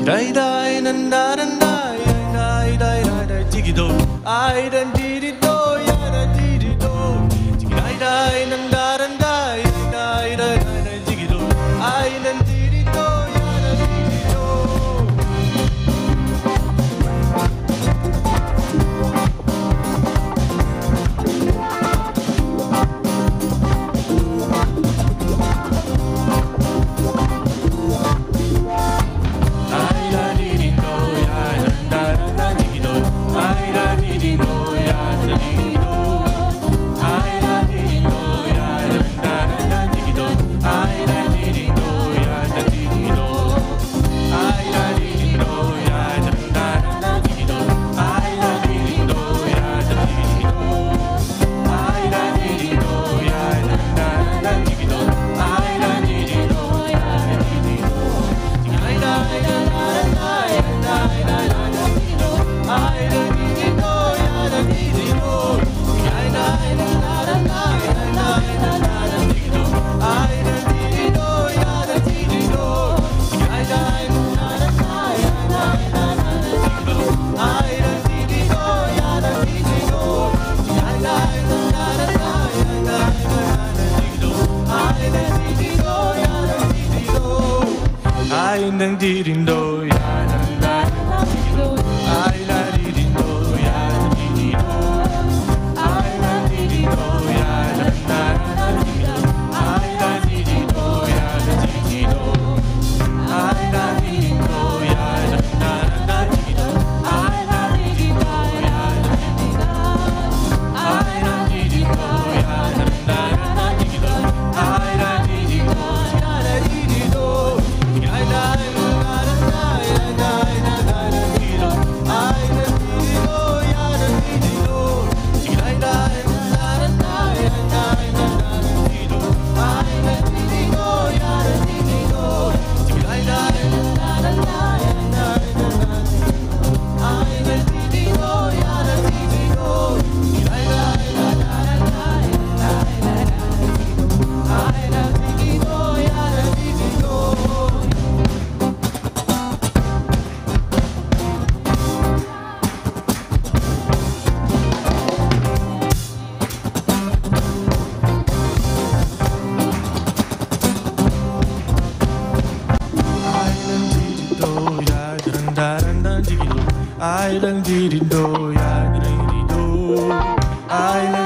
dai dai nan da nan dai dai dai dai dai tiki do ai dan di di do ya da di di do tiki dai dai nan da nan dai dai dai dai dai tiki do ai dan di di do ya da di di do Nang di din do ya nang da ai la di din do ya di di do ai la di din do ya nang da ai la di din do ya di di do ai la di din do ya nang da di do ai la di din do ya di di do ai la di din do ya nang da di do ai la di din do ya di di do ai la I don't need it, no, yeah, I don't need it, no, I